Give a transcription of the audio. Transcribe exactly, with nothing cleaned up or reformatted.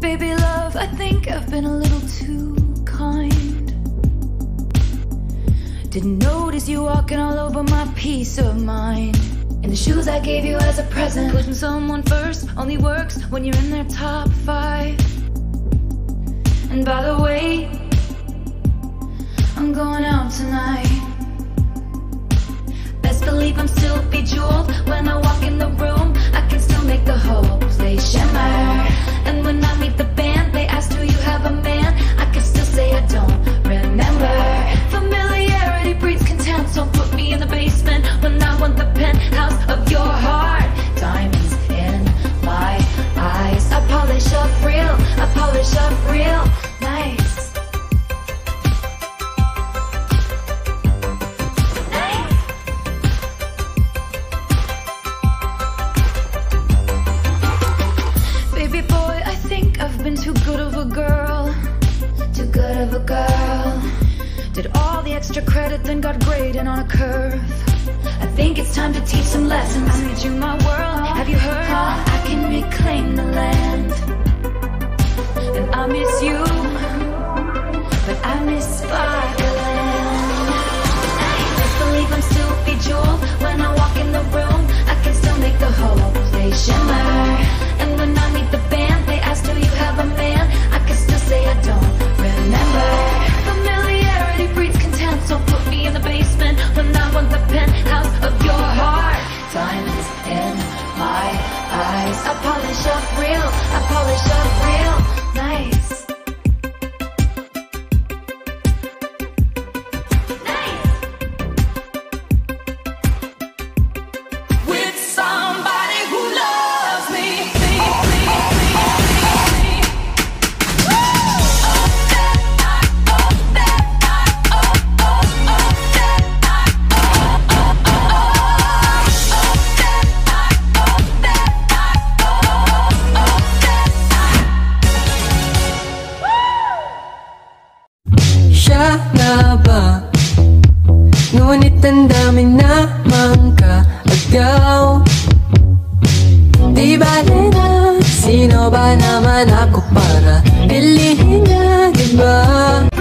Baby love, I think I've been a little too kind. Didn't notice you walking all over my peace of mind. And the shoes I gave you as a present, putting someone first only works when you're in their top five. And by the way, I'm going out tonight. Best believe I'm still bejeweled. When I walk in the room, I can still make the whole place shimmer. And when I meet the band, they ask, do you have a man? I can still say I don't remember. Familiarity breeds contempt, so put me in the basement when I want the penthouse of your heart. Diamonds in my eyes, I polish up real, I polish up real nice. Too good of a girl, too good of a girl. Did all the extra credit, then got graded on a curve. I think it's time to teach some lessons. I made you my world, have you heard? I can reclaim the land. And I miss you, but I miss Sparkland. Best believe I'm still bejeweled. When I walk in the room, I can still make the whole place shimmer. And when I meet the band, they ask, do you have a man? I can still say I don't remember. Familiarity breeds contempt, so put me in the basement when I want the penthouse of your heart. Diamonds in my eyes, I polish up real, I polish up real nice. Ngunit ang daming namang kaagaw. Di bale na, sino ba naman ako para pilihin na, diba?